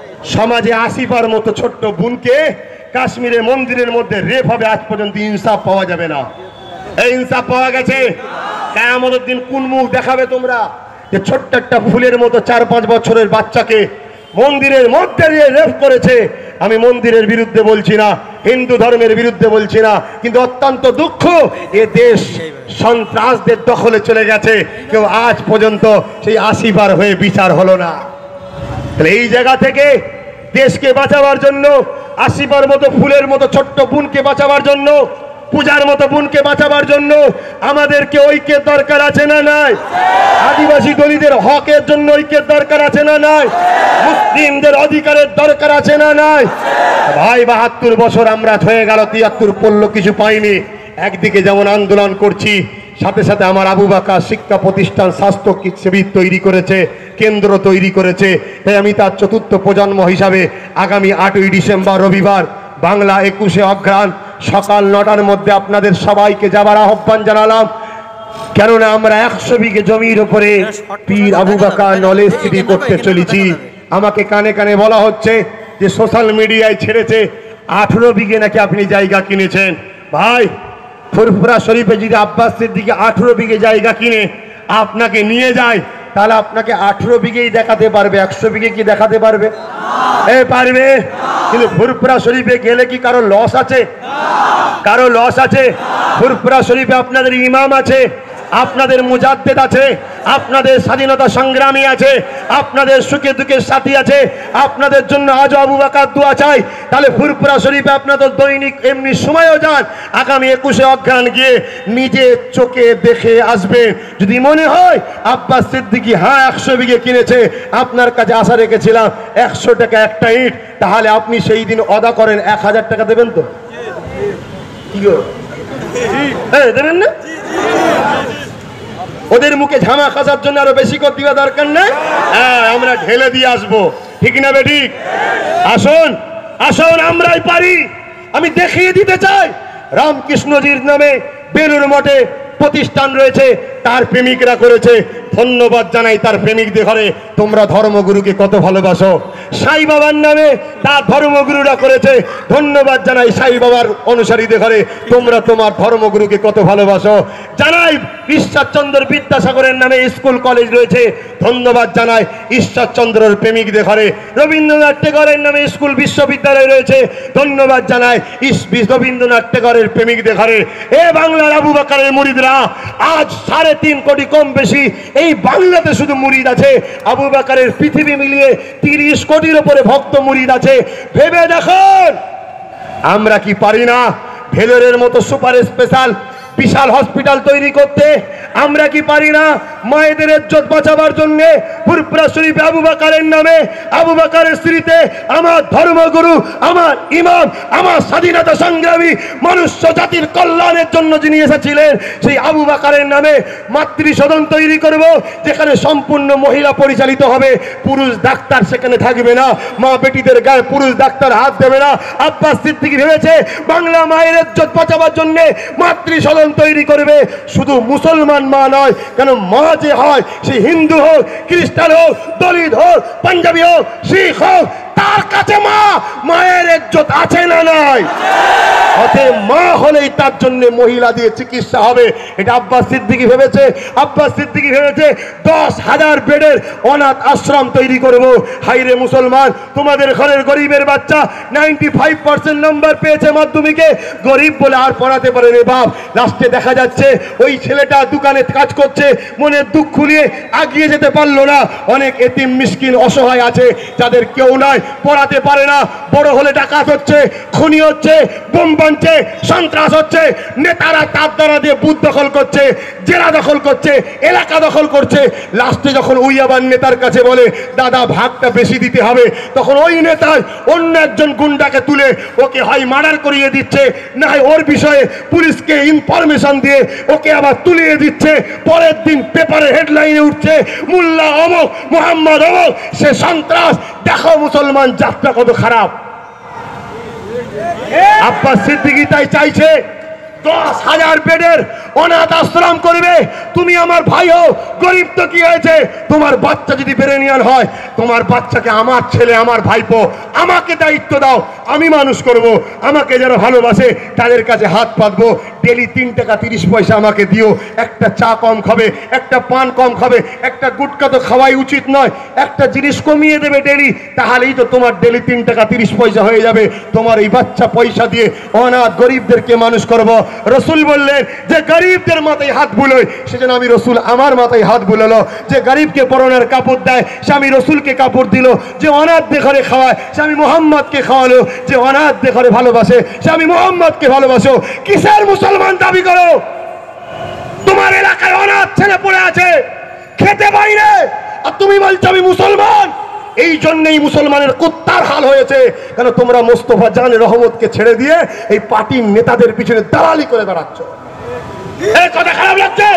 Speaker 3: সমাজে আসিফার মতো ছোট্ট বোনকে কাশ্মীরে মন্দিরের মধ্যে রেপ হবে, আজ পর্যন্ত ইনসাফ পাওয়া যাবে না। এই ইনসাফ পাওয়া গেছে, কিয়ামতের দিন কোন মুখ দেখাবে তোমরা? যে ছোট্ট একটা ফুলের মতো 4-5 বছরের বাচ্চাকে মন্দিরের মধ্যে দিয়ে রেপ করেছে। আমি মন্দিরের বিরুদ্ধে বলছি না, হিন্দু ধর্মের বিরুদ্ধে বলছি না, কিন্তু অত্যন্ত দুঃখ, এ দেশ সন্ত্রাসদের দখলে চলে গেছে, কেউ আজ পর্যন্ত সেই আসিফার হয়ে বিচার হলো না। তাহলে এই জায়গা থেকে দেশকে বাঁচাবার জন্য, আসিফার মতো ফুলের মতো ছোট্ট বোনকে বাঁচাবার জন্য, পূজার মতো বোনকে বাঁচাবার জন্য আমাদেরকে ঐক্যের দরকার আছে না নাই? আদিবাসী দলিতদের হকের জন্য ঐক্যের দরকার আছে না নাই? মুসলিমদের অধিকারের দরকার আছে না নাই? ভাই 72 বছর আমরা হয়ে গেল, 73 পড়লো, কিছু পাইনি। একদিকে যেমন আন্দোলন করছি, সাথে সাথে আমার আবু বকর শিক্ষা প্রতিষ্ঠান, স্বাস্থ্য শিবির তৈরি করেছে, কেন্দ্র তৈরি করেছে। তাই আমি তার চতুর্থ প্রজন্ম হিসাবে আগামী 8ই ডিসেম্বর রবিবার বাংলা 21শে অঘ্রাণ সকাল 9টার মধ্যে আপনাদের সবাইকে যাবার আহ্বান জানালাম। কেননা আমরা 100 বিঘে জমির উপরে পীর আবু বকর নলেজ সিটি করতে চলেছি। আমাকে কানে কানে বলা হচ্ছে যে সোশ্যাল মিডিয়ায় ছেড়েছে 18 বিঘে নাকি আপনি জায়গা কিনেছেন। ভাই, ফুরফুরা শরীফে যদি আব্বাস সিদ্দিকী 18 বিঘে জায়গা কিনে আপনাকে নিয়ে যায়, তাহলে আপনাকে 18 বিঘেই দেখাতে পারবে, 100 বিঘে কি দেখাতে পারবে? পারবে। কিন্তু ফুরফুরা শরীফে গেলে কি কারো লস আছে? কারো লস আছে? ফুরফুরা শরীফে আপনাদের ইমাম আছে, আপনাদের মুজাদ্দেদ আছে, আপনাদের স্বাধীনতা সংগ্রামী আছে, আপনাদের সুখে দুঃখের সাথী আছে, আপনাদের জন্য আজ আবু বকর দোয়া চাই। তাহলে ফুরফুরা শরীফে আপনাদের দৈনিক এমনি সময়ও যান, আগামী 21শে অঘ্রাণ গিয়ে নিজে চোখে দেখে আসবেন। যদি মনে হয় আব্বাস সিদ্দিকী 100 বিঘে কিনেছে, আপনার কাছে আশা রেখেছিলাম 100 টাকা একটা ইট, তাহলে আপনি সেই দিন অদা করেন 1000 টাকা দেবেন তো? কি গো, দেবেন না? ওদের মুখে ঝামা খাসার জন্য আরো বেশি করে দেওয়া দরকার নাই, আমরা ঢেলে দিয়ে আসবো, ঠিক না বেঠিক? আসুন আসুন, আমরাই পারি। আমি দেখিয়ে দিতে চাই রামকৃষ্ণজির নামে বেলুর মঠে প্রতিষ্ঠান রয়েছে, তার প্রেমিকরা করেছে। ধন্যবাদ জানাই তার প্রেমিকদের ঘরে। তোমরা ধর্মগুরুকে কত ভালোবাসো। সাই বাবার নামে তার ধর্মগুরুরা করেছে। ধন্যবাদ জানাই সাই বাবার অনুসারীদের ঘরে। তোমরা তোমার ধর্মগুরুকে কত ভালোবাসো। জানাই ঈশ্বরচন্দ্র বিদ্যাসাগরের নামে স্কুল কলেজ রয়েছে। ধন্যবাদ জানাই ঈশ্বরচন্দ্রের প্রেমিকদের ঘরে। রবীন্দ্রনাথ ঠাকুরের নামে স্কুল বিশ্ববিদ্যালয় রয়েছে। ধন্যবাদ জানাই রবীন্দ্রনাথ ঠাকুরের প্রেমিকদের ঘরে। এ বাংলার আবু বকরের মুরিদরা, আজ 3.5 কোটি কম বেশি এই বাংলাতে শুধু মুরিদ আছে। আবু বকরের পৃথিবী মিলিয়ে 30 কোটির উপরে ভক্ত মুরিদ আছে। ভেবে দেখুন, আমরা কি পারি না ভেলোরের মতো সুপার স্পেশাল বিশাল হসপিটাল তৈরি করতে? আমরা কি পারি না মায়েদের ইজ্জত বাঁচাবার জন্য ফুরফুরা শরীফে আবু বকরের নামে, আবু বকরের স্মৃতিতে আমার ধর্মগুরু, আমার ইমাম, আমার স্বাধীনতা সংগ্রামী, মনুষ্য জাতির কল্যাণের জন্য যিনি এসেছিলেন, সেই আবু বকরের নামে মাতৃসদন তৈরি করব, যেখানে সম্পূর্ণ মহিলা পরিচালিত হবে, পুরুষ ডাক্তার সেখানে থাকবে না, মা বেটিদের গায়ে পুরুষ ডাক্তার হাত দেবে না। আব্বাস সিদ্দিকী ভেবেছে বাংলা মায়ের ইজ্জত বাঁচাবার জন্য মাতৃসদন তৈরি করবে। শুধু মুসলমান মা নয়, কেন মা যে হয় সে হিন্দু হোক, খ্রিস্টান হোক, দলিত হোক, পাঞ্জাবি হোক, শিখ হোক, তার কাছে মা, মায়ের ইজ্জত আছে না নাই? অতএব মা হলেই তার জন্য মহিলা দিয়ে চিকিৎসা হবে। এটা আব্বাস সিদ্দিকী ভেবেছে। আব্বাস সিদ্দিকী ভেবেছে 10,000 বেডের অনাথ আশ্রম তৈরি করব। হাইরে মুসলমান, তোমাদের ঘরের গরিবের বাচ্চা 95% নম্বর পেয়েছে মাধ্যমিকে, গরিব বলে আর পড়াতে পারেনি বাপ। লাস্টে দেখা যাচ্ছে ওই ছেলেটা দোকানে কাজ করছে, মনের দুঃখ নিয়ে আগিয়ে যেতে পারলো না। অনেক এতিম মিসকিন অসহায় আছে যাদের কেউ নাই, পড়াতে পারে না, বড় হলে ডাকাত হচ্ছে, খুনি হচ্ছে, বোম বানছে, সন্ত্রাস হচ্ছে, নেতারা তার দ্বারা দিয়ে বুথ দখল করছে, জেলা দখল করছে, এলাকা দখল করছে। লাস্টে যখন ওই আবার নেতার কাছে বলে দাদা ভাগটা বেশি দিতে হবে, তখন ওই নেতার অন্য একজন গুন্ডাকে তুলে ওকে হয় মার্ডার করিয়ে দিচ্ছে, না হয় ওর বিষয়ে পুলিশকে ইনফরমেশন দিয়ে ওকে আবার তুলিয়ে দিচ্ছে। পরের দিন পেপারে হেডলাইনে উঠছে মোল্লা অমক, মোহাম্মদ অমক, সে সন্ত্রাস। দেখো মুসলমান যাত্রা কত খারাপ। আব্বাস সিদ্দিকী তাই চাইছে 10,000 বেডের অনাথ আশ্রম করবে। তুমি আমার ভাই হও, গরিব তো কি হয়েছে? তোমার বাচ্চা যদি বেরেনিয়ান হয়, তোমার বাচ্চাকে আমার ছেলে, আমার ভাইপো, আমাকে দায়িত্ব দাও, আমি মানুষ করব। আমাকে যারা ভালোবাসে তাদের কাছে হাত পাতবো। ডেলি 3 টাকা 30 পয়সা আমাকে দিও। একটা চা কম খাবে, একটা পান কম খাবে, একটা গুটকা তো খাওয়াই উচিত নয়, একটা জিনিস কমিয়ে দেবে ডেলি, তাহলেই তো তোমার ডেলি 3 টাকা 30 পয়সা হয়ে যাবে। তোমার এই বাচ্চা পয়সা দিয়ে অনাথ গরিবদেরকে মানুষ করব। রসুল বললেন যে গরিবদের মাথায় হাত বুলোয়, সেজন্য আমি রসুল আমার মাথায় হাত বুলালো। যে গরিবকে পরনের কাপড় দেয়, সে আমি রসুলকে কাপড় দিল। যে অনাথদের ঘরে খাওয়ায়, সে আমি মোহাম্মদকে খাওয়ালো। যে অনাথদের ঘরে ভালোবাসে, সে আমি মোহাম্মদকে ভালোবাসো। কিসের মুসলমান দাবি করো? তোমার এলাকায় অনাথ ছেলে পড়ে আছে, খেতে পাইরে, আর তুমি বলছো আমি মুসলমান। এই জন্যই মুসলমানের কুত্তার হাল হয়েছে। কেন তোমরা মোস্তফা জান রহমতকে ছেড়ে দিয়ে এই পার্টির নেতাদের পিছনে দালালি করে বেড়াচ্ছ। এই কথা খারাপ লাগছে?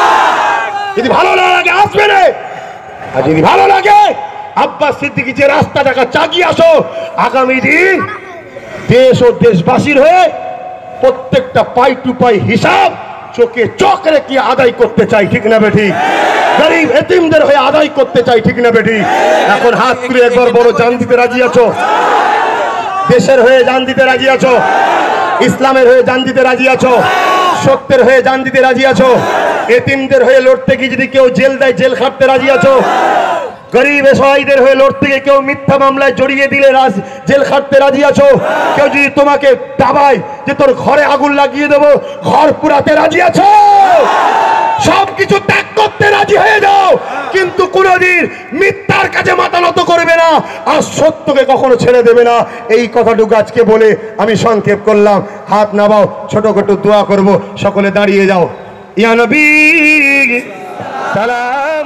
Speaker 3: যদি ভালো না লাগে আসবে না, আর যদি ভালো লাগে আব্বাস সিদ্দিকী যে রাস্তা টাকা চাগিয়ে আসো। আগামী দিন দেশ ও দেশবাসীর হয়ে প্রত্যেকটা পাই টু পাই হিসাব চোখে চোখ রেখে আদায় করতে চাই, ঠিক না বেঠি? গরিব এতিমদের হয়ে আদায় করতে চাই, ঠিক না বেঠি? এখন হাত তুলে একবার বড় জান দিতে রাজি আছো? দেশের হয়ে জান দিতে রাজি আছো? ইসলামের হয়ে জান দিতে রাজি আছো? সত্যের হয়ে জান দিতে রাজি আছো? এতিমদের হয়ে লড়তে গিয়ে যদি কেউ জেল দেয়, জেল খাটতে রাজি আছো? গরিব সহায়দের হয়ে লড়তে গিয়ে কেউ মিথ্যা মামলায় জড়িয়ে দিলে জেল খাটতে রাজি আছো? কেউ যদি তোমাকে দাবায় যে তোর ঘরে আগুন লাগিয়ে দেবো, ঘর পুরাতে রাজি আছো? সবকিছু ত্যাগ করতে রাজি হয়ে যাও, কিন্তু কোনোদিন মিথ্যার কাছে মাথা নত করবে না, আর সত্যকে কখনো ছেড়ে দেবে না। এই কথাটুকু আজকে বলে আমি সংক্ষেপ করলাম। হাত নামাও, ছোটখাটো দোয়া করব, সকলে দাঁড়িয়ে যাও। ইয়া নবী সালাম।